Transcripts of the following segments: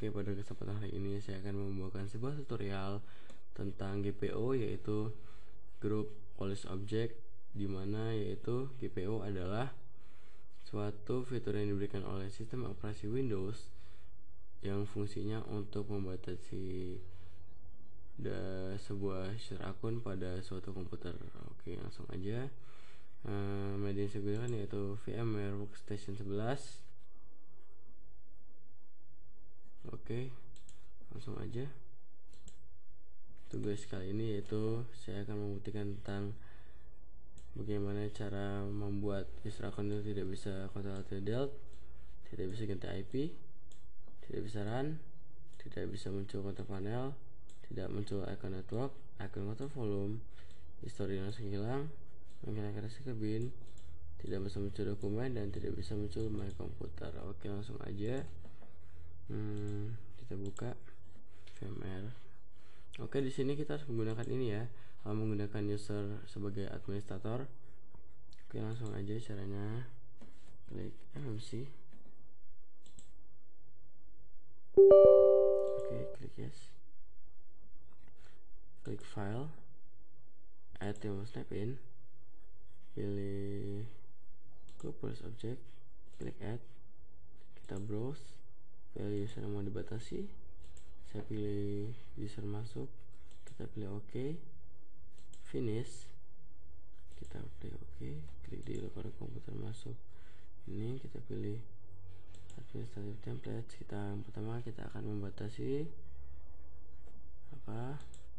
Oke, pada kesempatan hari ini saya akan membawakan sebuah tutorial tentang GPO, yaitu Group Policy Object, dimana yaitu GPO adalah suatu fitur yang diberikan oleh sistem operasi Windows yang fungsinya untuk membatasi sebuah share akun pada suatu komputer. Oke, langsung aja. Media yang saya gunakan yaitu VMware Workstation 11. Oke, langsung aja. Tugas kali ini yaitu saya akan membuktikan tentang bagaimana cara membuat user account itu tidak bisa Ctrl+Alt+Delete, tidak bisa ganti IP, tidak bisa run, tidak bisa muncul control panel, tidak muncul icon network, icon control volume, history langsung hilang, menggunakan ke bin, tidak bisa muncul dokumen, dan tidak bisa muncul my computer. Oke, langsung aja. Kita buka VMware. Oke, di sini kita harus menggunakan ini ya, menggunakan user sebagai administrator. Oke, langsung aja caranya. Klik MMC. Oke, klik yes. Klik file, add yang snap in, pilih Group Policy Object, klik add, kita browse, pilih user yang mau dibatasi, saya pilih user masuk, kita pilih OK, finish, kita pilih OK, klik di local komputer masuk, ini kita pilih administrative template. Yang pertama kita akan membatasi apa?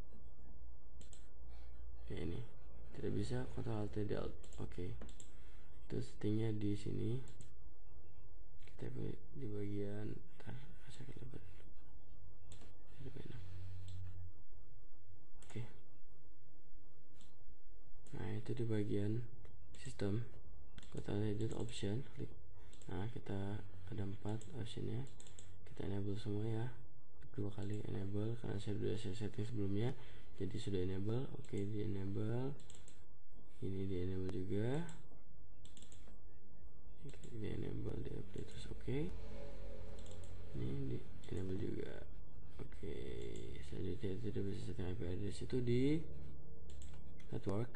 Oke, ini tidak bisa Ctrl+Alt+Delete. Oke, itu settingnya di sini. Kita pilih di bagian oke. Nah, itu di bagian sistem, Ctrl+Delete option, klik. Nah, kita ada 4 optionnya, kita enable semua ya, 2 kali enable karena saya sudah setting sebelumnya, jadi sudah enable. Oke, di enable, ini di enable juga, di enable, di update terus. Oke, ini di enable juga. Oke, selanjutnya tidak bisa setting IP address itu di network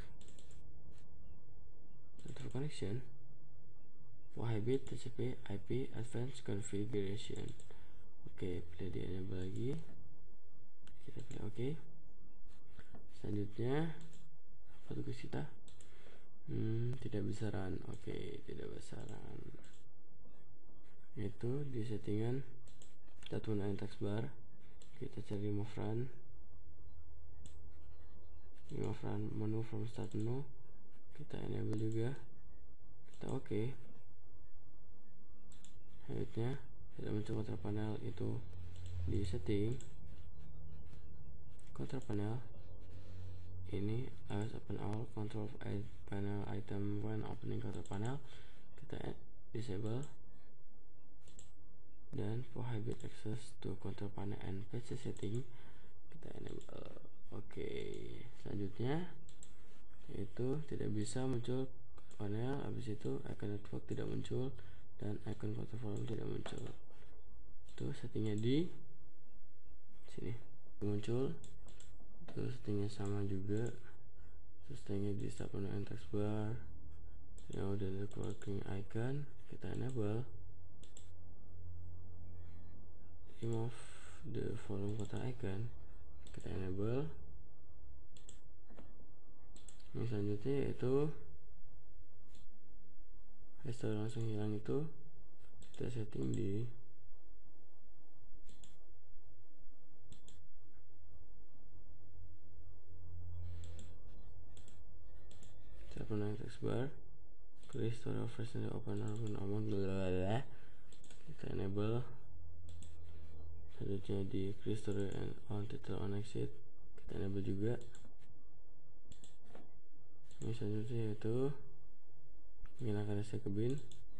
connection, Hybrid TCP IP Advanced Configuration. Oke, pilih di enable lagi, kita pilih OK. Selanjutnya apa tugas kita? Tidak bisa run. Oke, tidak bisa run, itu di settingan kita gunakan taskbar, kita cari remove run menu from start menu, kita enable juga, kita OK. Selanjutnya tidak muncul control panel, itu di setting control panel, ini always open all control panel item when opening control panel, kita disable, dan for hybrid access to control panel and PC setting kita enable. Oke, selanjutnya itu tidak bisa muncul panel, habis itu icon network tidak muncul dan icon control volume tidak muncul. Itu settingnya di sini muncul. Terus settingnya sama juga, terus settingnya di start menu and taskbar yang udah ada working icon, kita enable. Remove the volume control icon, kita enable. Yang selanjutnya yaitu history langsung hilang, itu kita setting di menu taskbar, restore of version open amount, kita enable. Selanjutnya di restore and on title on exit, kita enable juga. Ini selanjutnya yaitu menggunakan ke bin,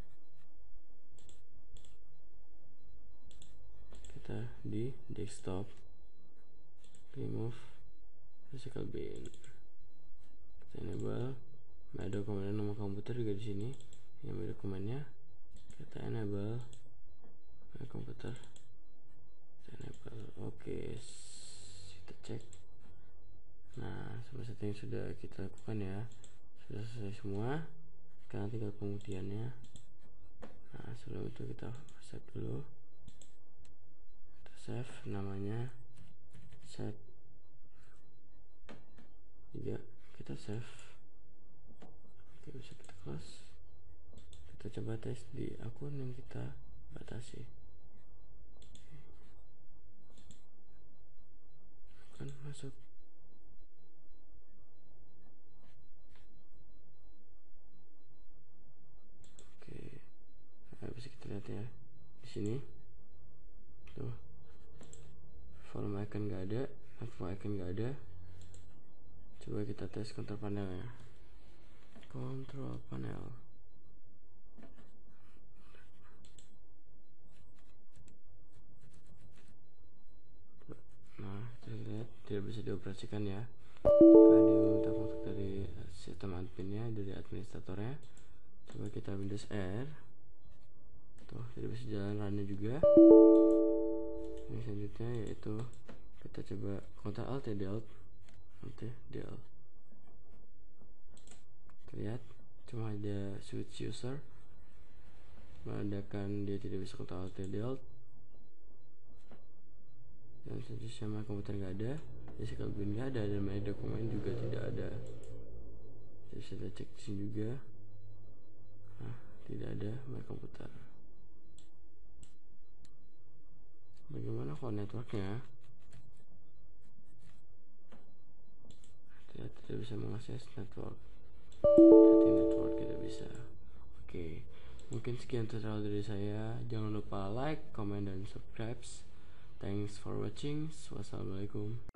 kita di desktop remove physical bin, kita enable. My dokumen nomor komputer juga di sini, ini my dokumennya, kita enable my komputer, kita Oke, kita cek. Nah, semua setting sudah kita lakukan ya, sudah selesai semua. Sekarang tinggal pemutihannya. Nah, sebelum itu kita save dulu. Kita save, namanya set 3, kita save. Oke, bisa kita close. Kita coba tes di akun yang kita batasi. Akun masuk. Oke, nah, bisa kita lihat ya di sini tuh, form icon nggak ada, info icon nggak ada. Coba kita tes control panel ya. Control panel. Nah, kita lihat tidak bisa dioperasikan ya, karena dia meminta masuk dari sistem adminnya, dari administratornya. Coba kita Windows R, tuh tidak bisa jalan runnya juga. Ini selanjutnya yaitu kita coba Ctrl Alt ya, delete. Lihat cuma ada switch user, menandakan dia tidak bisa Ctrl Alt delete. Dan selanjutnya sama komputer nggak ada, physical bin nggak ada, dan my dokumen juga tidak ada. Jadi kita cek di sini juga, nah tidak ada my komputer. Bagaimana kalau networknya? Tidak bisa mengakses network. Setting network tidak bisa. Oke, mungkin sekian tutorial dari saya. Jangan lupa like, comment, dan subscribe. Thanks for watching. Wassalamualaikum.